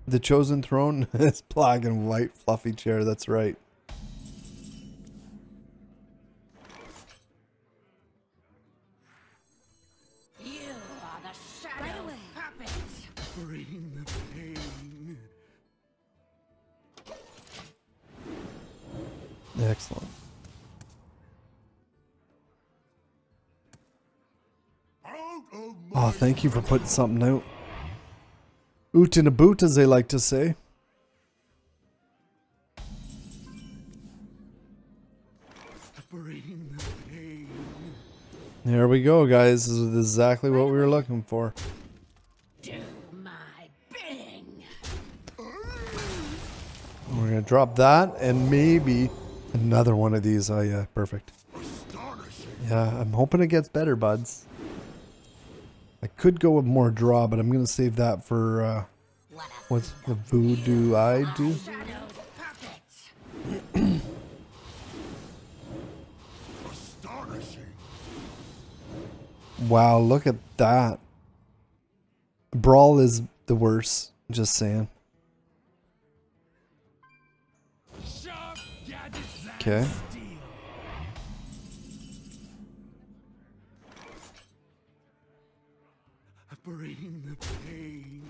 The chosen throne is black and white fluffy chair. That's right. You are the shadow puppets. Bring the pain. Excellent. Oh, thank you for putting something out. Oot in a boot, as they like to say. Bring the pain. There we go, guys. This is exactly what we were looking for. Do my bidding. We're gonna drop that and maybe another one of these. Oh yeah, perfect. Yeah, I'm hoping it gets better, buds. I could go with more draw, but I'm gonna save that for what's the voodoo I do? Wow, look at that. Brawl is the worst, just saying. Okay. Bring the pain.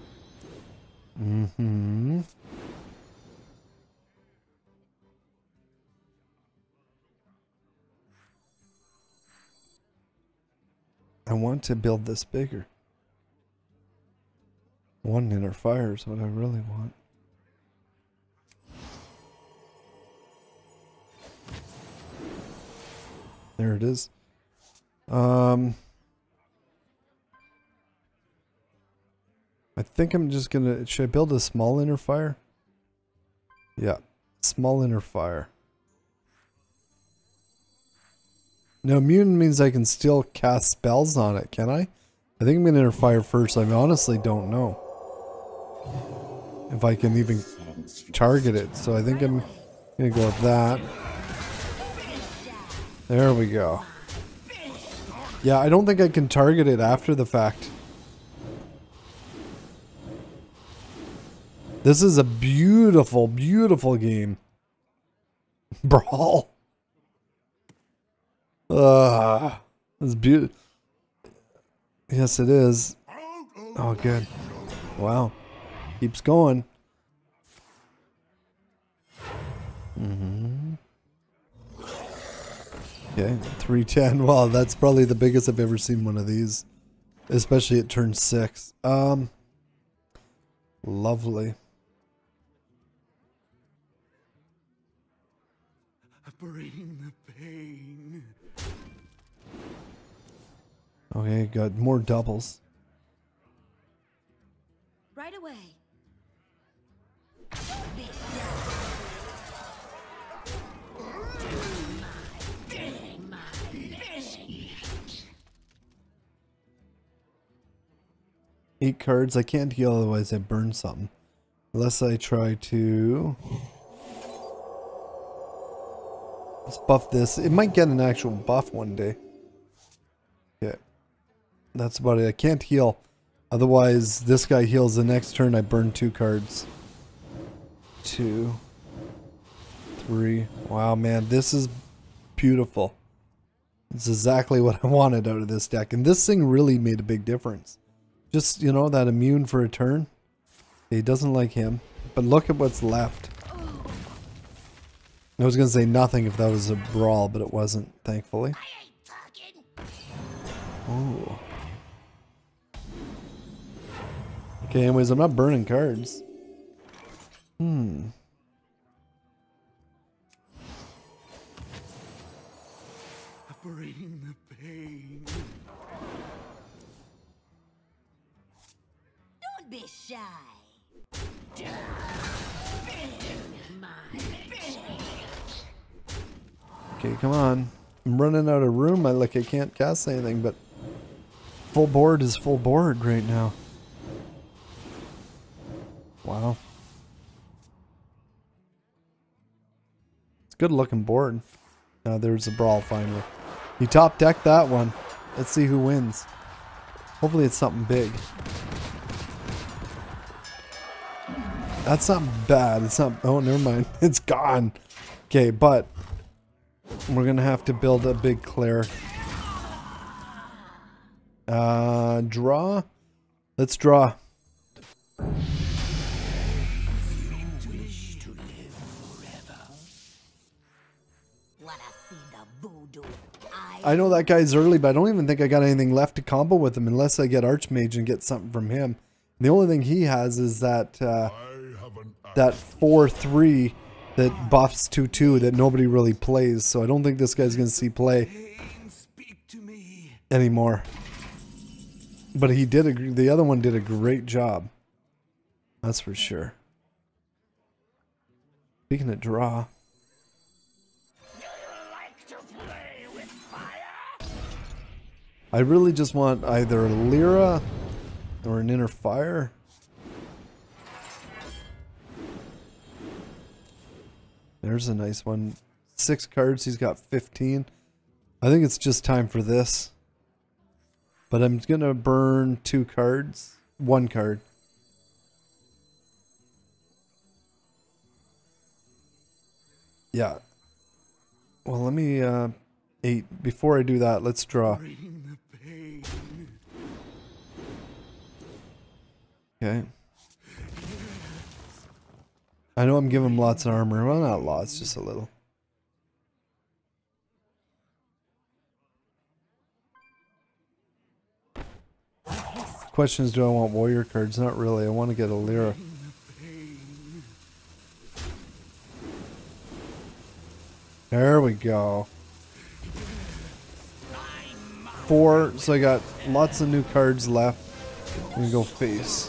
Mm-hmm. I want to build this bigger. One inner fire is what I really want. There it is. I think I'm just gonna, should I build a small inner fire? Yeah, small inner fire. Now immune means I can still cast spells on it, can I? I think I'm gonna inner fire first. I honestly don't know if I can even target it. So I think I'm gonna go with that. There we go. Yeah, I don't think I can target it after the fact. This is a beautiful, beautiful game. Brawl. It's beautiful. Yes, it is. Oh, good. Wow. Keeps going. Mm-hmm. Okay, 310. Wow, that's probably the biggest I've ever seen one of these. Especially at turn 6. Lovely. Bring the pain. Okay, got more doubles. Right away. Eight cards. I can't heal, otherwise I burn something. Unless I try to... Let's buff this. It might get an actual buff one day. Okay. That's about it. I can't heal. Otherwise, this guy heals the next turn. I burn 2 cards. 2. 3. Wow, man. This is beautiful. It's exactly what I wanted out of this deck. And this thing really made a big difference. Just, you know, that immune for a turn. He doesn't like him. But look at what's left. I was going to say nothing if that was a brawl, but it wasn't, thankfully. Ooh. Okay, anyways, I'm not burning cards. Bring the pain. Don't be shy. Okay, come on. I'm running out of room. I can't cast anything, but full board is full board right now. Wow. It's a good looking board. Now there's a brawl finally. He top decked that one. Let's see who wins. Hopefully it's something big. That's not bad. It's not... Oh, never mind. It's gone. Okay, but we're going to have to build a big cleric. Draw? Let's draw. I know that guy's early, but I don't even think I got anything left to combo with him unless I get Archmage and get something from him. The only thing he has is that that 4/3 that buffs 2/2 that nobody really plays. So I don't think this guy's going to see play anymore. But he did the other one did a great job. That's for sure. Speaking of draw. I really just want either a Lyra or an Inner Fire. There's a nice one. 6 cards, he's got 15. I think it's just time for this. But I'm gonna burn 2 cards. 1 card. Yeah. Well, let me 8. Before I do that, let's draw. Okay. I know I'm giving him lots of armor. Well, not lots, just a little. Question is, do I want warrior cards? Not really. I want to get a Lyra. There we go. 4, so I got lots of new cards left. I'm gonna go face.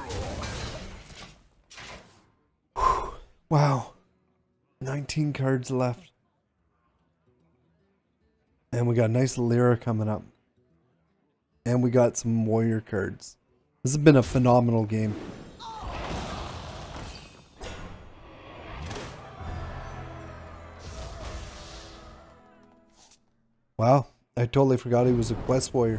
Whew. Wow. 19 cards left. And we got a nice Lyra coming up. And we got some warrior cards. This has been a phenomenal game. Wow. I totally forgot he was a quest warrior.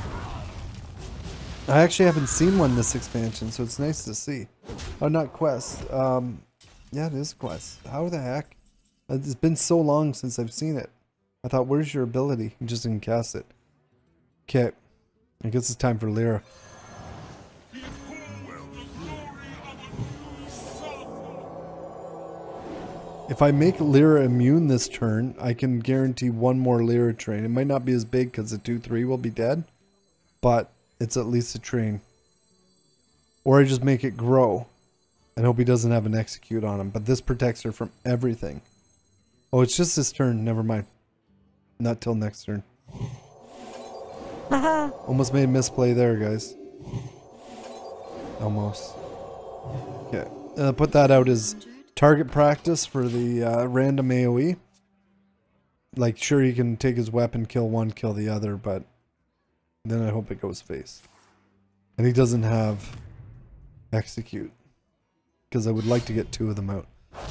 I actually haven't seen one this expansion, so it's nice to see. Oh, not quest. Yeah, it is quest. How the heck? It's been so long since I've seen it. I thought, where's your ability? You just didn't cast it. Okay. I guess it's time for Lyra. If I make Lyra immune this turn, I can guarantee 1 more Lyra train. It might not be as big because the 2/3 will be dead, but it's at least a train. Or I just make it grow. I hope he doesn't have an execute on him, but this protects her from everything. Oh, it's just this turn. Never mind. Not till next turn. Almost made a misplay there, guys. Almost. Okay. Put that out as target practice for the random AoE. Like, sure, he can take his weapon, kill one, kill the other, but then I hope it goes face. And he doesn't have execute. Because I would like to get 2 of them out.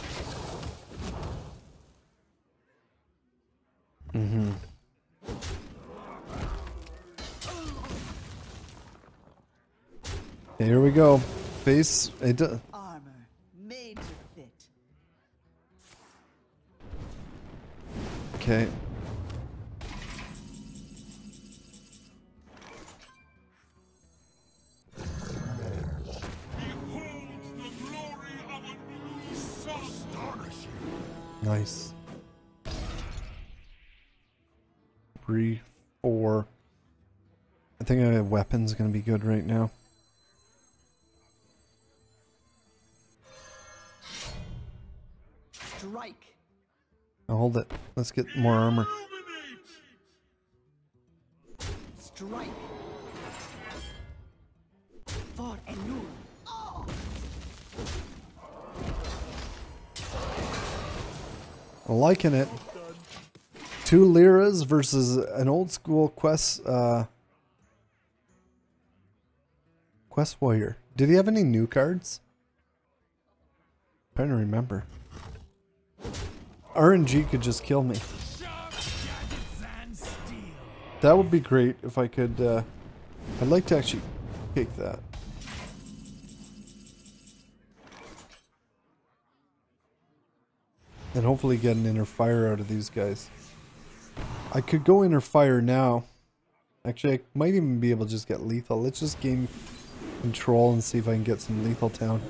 Mm-hmm. Okay, here we go. Face. Armor made to fit. Okay. Nice. 3, 4. I think a weapon's gonna be good right now. Strike. Now hold it. Let's get more armor. Strike. For Enu. Oh. I'm liking it. 2 Lyras versus an old school quest warrior. Did he have any new cards? I'm trying to remember. RNG could just kill me. That would be great if I could. I'd like to actually take that. And hopefully get an inner fire out of these guys. I could go inner fire now. Actually, I might even be able to just get lethal. Let's just gain control and see if I can get some lethal town.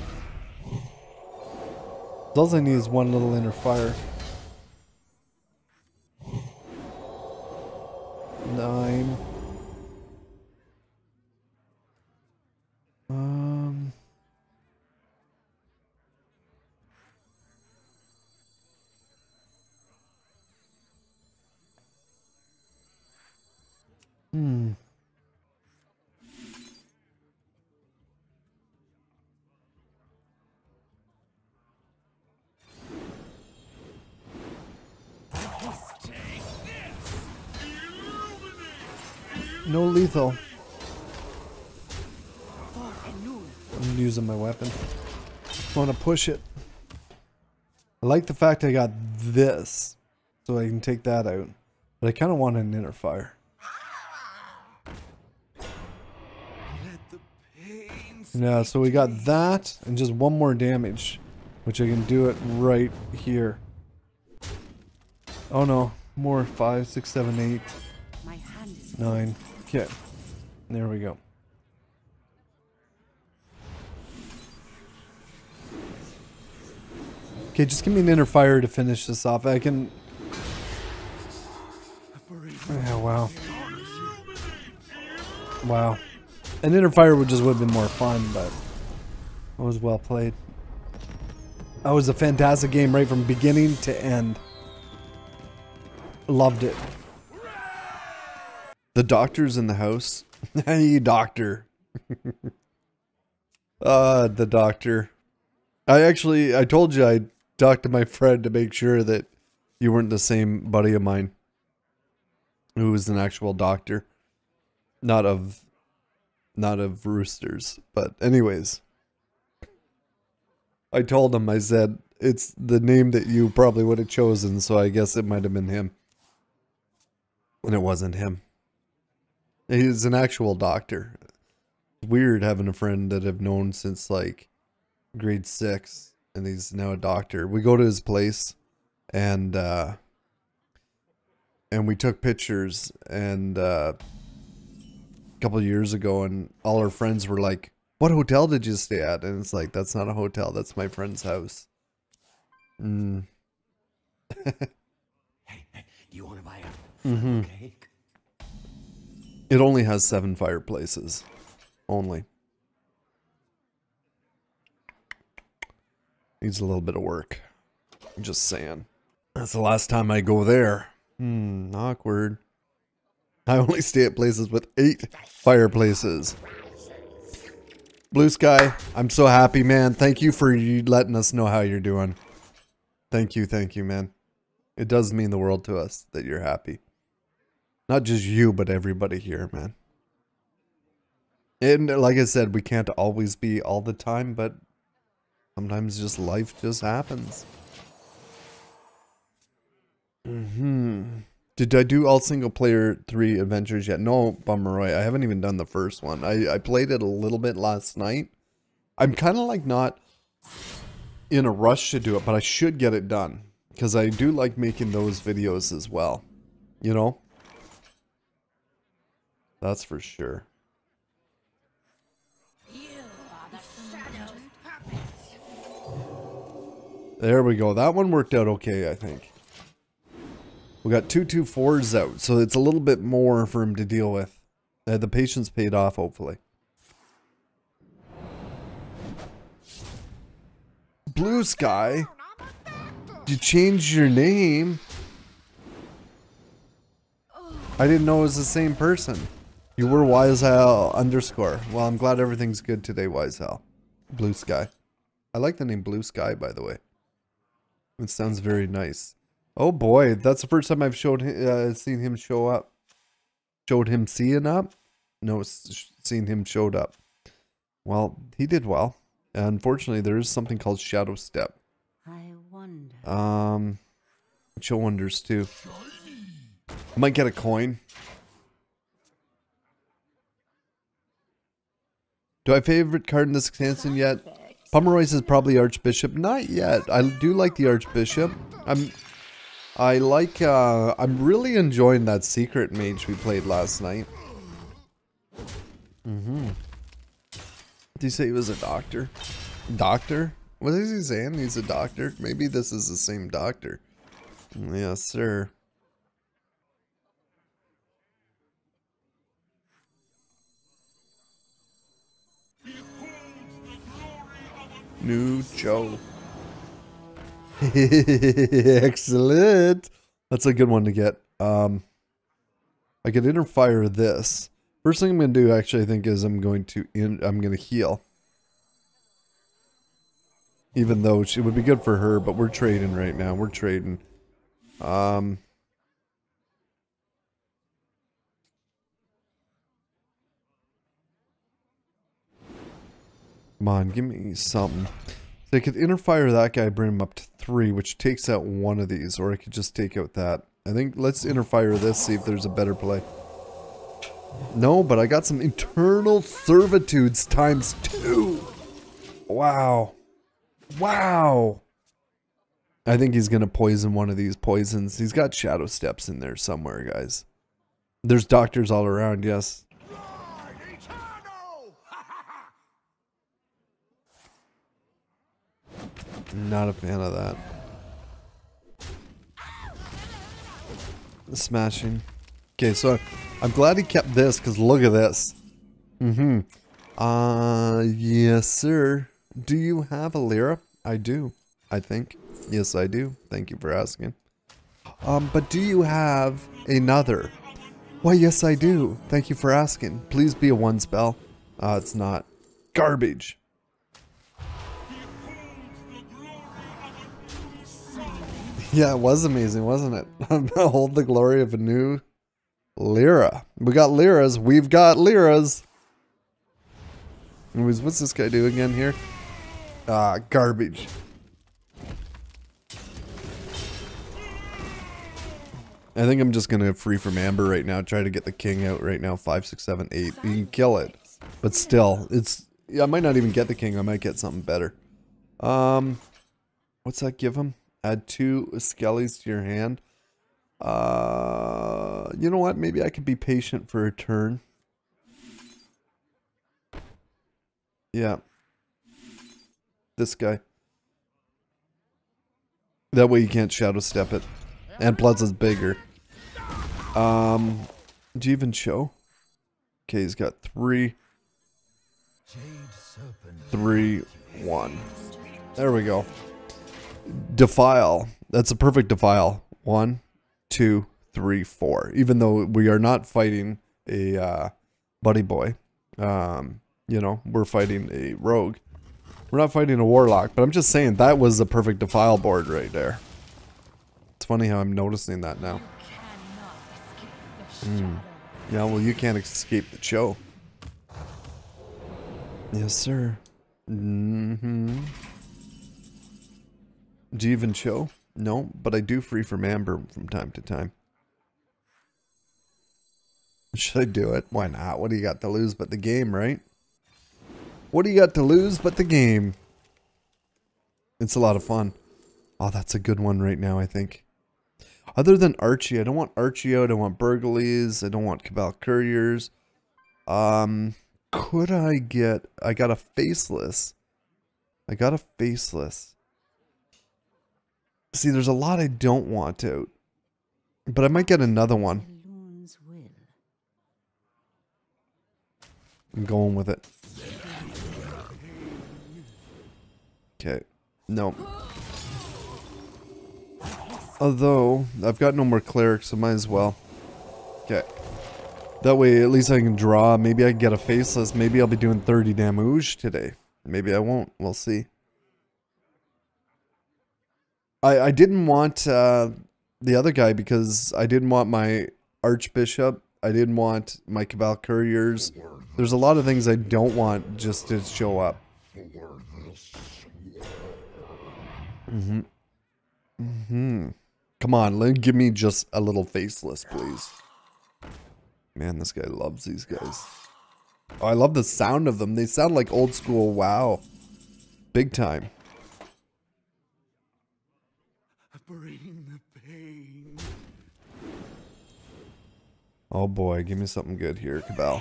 All I need is one little inner fire. 9. No lethal. I'm using my weapon. I want to push it. I like the fact I got this, so I can take that out. But I kind of want an inner fire. Yeah, so we got that and just one more damage, which I can do it right here. Oh no, more 5, 6, 7, 8, 9. Okay, there we go. Okay, just give me an inner fire to finish this off. I can... Yeah, wow. Wow. An inner fire would have been more fun, but it was well played. That was a fantastic game right from beginning to end. Loved it. The doctor's in the house. Hey, doctor. The doctor. I told you I talked to my friend to make sure that you weren't the same buddy of mine who was an actual doctor. Not of roosters. But anyways. I told him, I said, it's the name that you probably would have chosen, so I guess it might have been him. And it wasn't him. He's an actual doctor. It's weird having a friend that I've known since like grade 6, and he's now a doctor. We go to his place, and we took pictures, and a couple of years ago, and all our friends were like, "What hotel did you stay at?" And it's like, that's not a hotel. That's my friend's house. Hey, do you want to buy a cake? It only has 7 fireplaces. Only. Needs a little bit of work. I'm just saying. That's the last time I go there. Awkward. I only stay at places with 8 fireplaces. Blue Sky, I'm so happy, man. Thank you for letting us know how you're doing. Thank you, man. It does mean the world to us that you're happy. Not just you, but everybody here, man. And like I said, we can't always be all the time, but sometimes just life just happens. Did I do all single player 3 adventures yet? No, Bummeroy. I haven't even done the first one. I played it a little bit last night. I'm kind of like not in a rush to do it, but I should get it done. Because I do like making those videos as well. You know? That's for sure. There we go. That one worked out okay, I think. We got 2/4s out, so it's a little bit more for him to deal with. The patience paid off, hopefully. Blue Sky, you changed your name. I didn't know it was the same person. You were Wisehal _. Well, I'm glad everything's good today, Wisehal. Blue Sky. I like the name Blue Sky, by the way. It sounds very nice. Oh boy, that's the first time I've seen him show up. Showed him seeing up? No, seen him showed up. Well, he did well. Unfortunately, there is something called Shadow Step. I wonder. Show wonders too. I might get a coin. Do I have a favorite card in this expansion yet? Pomeroy's is probably Archbishop. Not yet. I do like the Archbishop. I'm really enjoying that secret mage we played last night. Did he say he was a doctor? Doctor? What is he saying? He's a doctor? Maybe this is the same doctor. Yes, sir. New Joe. Excellent. That's a good one to get. I could interfire this. First thing I'm gonna do, actually, I think, is I'm gonna heal. Even though it would be good for her, but we're trading right now. We're trading. Come on, give me something. So I could interfire that guy, bring him up to 3, which takes out one of these, or I could just take out that. I think let's interfire this, see if there's a better play. No, but I got some internal servitudes times 2. Wow. Wow. I think he's gonna poison one of these poisons. He's got shadow steps in there somewhere, guys. There's doctors all around, yes. Not a fan of that. Smashing. Okay, so I'm glad he kept this, because look at this. Yes, sir. Do you have a Lyra? I do, I think. Yes, I do. Thank you for asking. But do you have another? Why, yes, I do. Thank you for asking. Please be a 1 spell. It's not. Garbage. Yeah, it was amazing, wasn't it? Hold the glory of a new Lyra. We got Lyras. We've got Lyras. Anyways, what's this guy do again here? Garbage. I think I'm just gonna free from Amber right now. Try to get the king out right now. 5, 6, 7, 8. You can kill it, but still, yeah, I might not even get the king. I might get something better. What's that give him? Add 2 skellies to your hand. You know what? Maybe I could be patient for a turn. Yeah. This guy. That way you can't shadow step it. And plus it's bigger. Do you even show? Okay, he's got 3. 3, 1. There we go. Defile. That's a perfect defile. 1, 2, 3, 4. Even though we are not fighting a buddy boy. You know, we're fighting a rogue. We're not fighting a warlock, but I'm just saying that was a perfect defile board right there. It's funny how I'm noticing that now. Yeah, well, you can't escape the show. Yes, sir. Do you even show? No, but I do free from Amber from time to time. Should I do it? Why not? What do you got to lose but the game, right? What do you got to lose but the game? It's a lot of fun. Oh, that's a good one right now, I think. Other than Archie, I don't want Archie out. I want Burgleys. I don't want Cabal Couriers. Could I get... I got a Faceless. I got a Faceless. See, there's a lot I don't want out. But I might get another one. I'm going with it. Okay. No. Although, I've got no more clerics, so might as well. Okay. That way, at least I can draw. Maybe I can get a Faceless. Maybe I'll be doing 30 damage today. Maybe I won't. We'll see. I didn't want the other guy because I didn't want my Archbishop. I didn't want my Cabal Couriers. There's a lot of things I don't want just to show up. Come on, give me just a little Faceless, please. Man, this guy loves these guys. Oh, I love the sound of them. They sound like old school WoW. big time. Bring the pain. Oh boy, give me something good here, Cabal.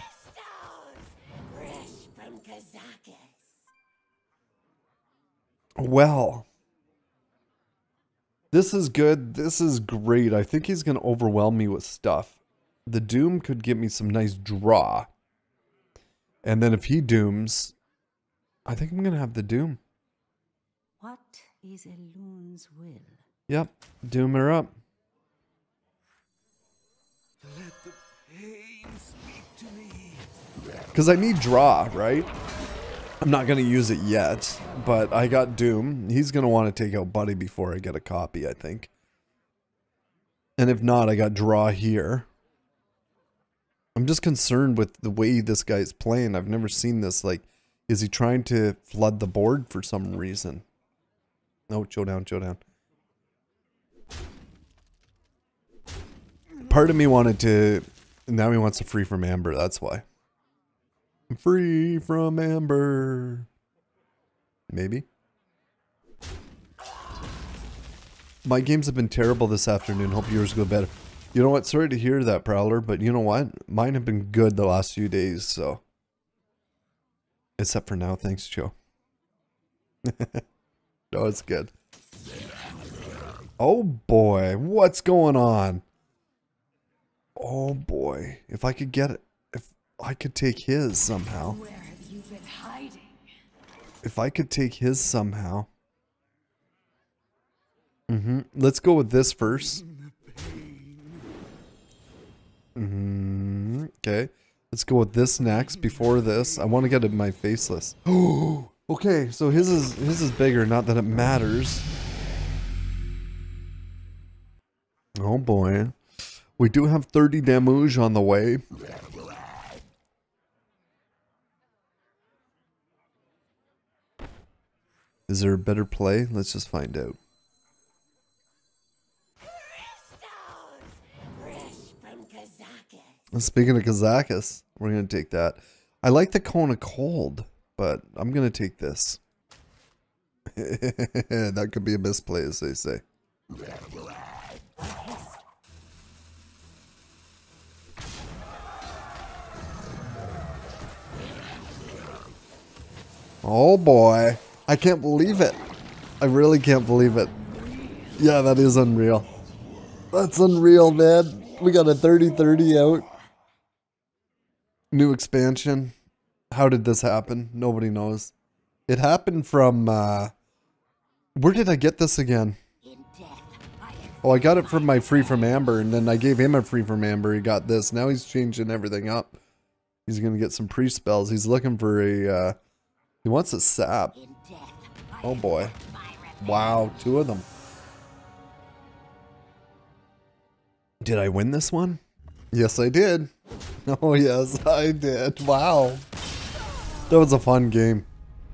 Well, this is good. This is great. I think he's going to overwhelm me with stuff. The Doom could give me some nice draw. And then if he dooms, I think I'm going to have the Doom. What is a loon's will? Yep, Doom her up. Let the pain speak to me. Because I need draw, right? I'm not going to use it yet, but I got Doom. He's going to want to take out Buddy before I get a copy, I think. And if not, I got draw here. I'm just concerned with the way this guy's playing. I've never seen this. Like, is he trying to flood the board for some reason? No, showdown, showdown. Part of me wanted to... Now he wants a free from Amber, that's why. Free from Amber. Maybe. My games have been terrible this afternoon. Hope yours go better. You know what? Sorry to hear that, Prowler, but you know what? Mine have been good the last few days, so. Except for now. Thanks, Joe. No, it's good. Oh boy, what's going on? Oh boy, if I could get it, if I could take his somehow. Where have you been hiding? If I could take his somehow. Let's go with this first. Okay. Let's go with this next before this. I want to get it in my faceless. Oh, okay. So his is bigger. Not that it matters. Oh boy. We do have 30 damage on the way. Is there a better play? Let's just find out. Speaking of Kazakis, we're going to take that. I like the Cone of Cold, but I'm going to take this. That could be a misplay, as they say. Oh boy. I can't believe it. I really can't believe it. Yeah, that is unreal. That's unreal, man. We got a 30-30 out. New expansion. How did this happen? Nobody knows. It happened from, where did I get this again? Oh, I got it from my free from Amber, and then I gave him a free from Amber. He got this. Now he's changing everything up. He's going to get some pre-spells. He's looking for a, he wants a sap. Oh boy. Wow, 2 of them. Did I win this one? Yes, I did. Oh, yes, I did. Wow. That was a fun game.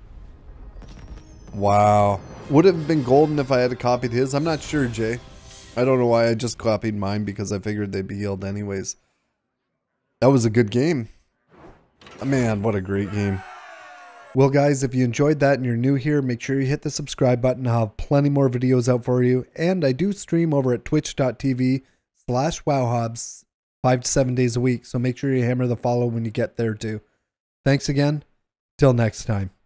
Wow. Would it have been golden if I had copied his? I'm not sure, Jay. I don't know why I just copied mine because I figured they'd be healed anyways. That was a good game. Man, what a great game. Well, guys, if you enjoyed that and you're new here, make sure you hit the subscribe button. I'll have plenty more videos out for you. And I do stream over at twitch.tv/Wowhobbs 5 to 7 days a week. So make sure you hammer the follow when you get there too. Thanks again. Till next time.